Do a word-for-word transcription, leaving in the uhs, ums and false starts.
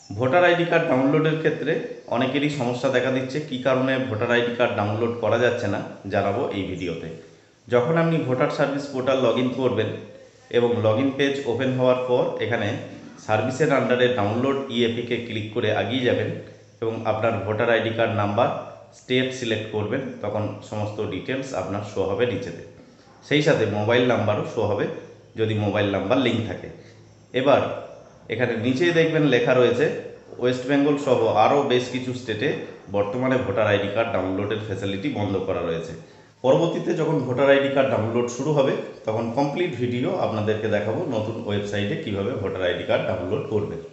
Voter ID card ডাউনলোডের ক্ষেত্রে অনেকেরই সমস্যা দেখা দিচ্ছে। কী কারণে ভোটার আইডি কার্ড ডাউনলোড করা যাচ্ছে না জানাবো এই ভিডিওতে। যখন আপনি voter service portal log in করবেন এবং লগ ইন পেজ ওপেন হওয়ার পর এখানে সার্ভিসের আন্ডারে ডাউনলোড ইএপিকে ক্লিক করে এগিয়ে যাবেন এবং আপনার voter ID card number state select করবেন, তখন সমস্ত ডিটেলস আপনার শো হবে নিচেতে। সেই সাথে মোবাইল নাম্বারও শো হবে যদি মোবাইল নাম্বার লিঙ্ক থাকে। এবার এখানে নিচেই দেখবেন লেখা রয়েছে ওয়েস্ট বেঙ্গল সহ আরও বেশ কিছু স্টেটে বর্তমানে ভোটার আইডি কার্ড ডাউনলোডের ফ্যাসিলিটি বন্ধ করা রয়েছে। পরবর্তীতে যখন ভোটার আইডি কার্ড ডাউনলোড শুরু হবে তখন কমপ্লিট ভিডিও আপনাদেরকে দেখাবো নতুন ওয়েবসাইটে কিভাবে ভোটার আইডি কার্ড ডাউনলোড করবে।